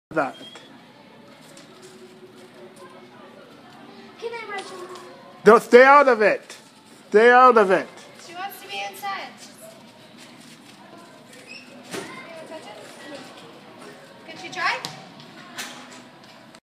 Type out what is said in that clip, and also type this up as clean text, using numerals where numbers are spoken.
that. Can I brush him? Don't stay out of it. Stay out of it.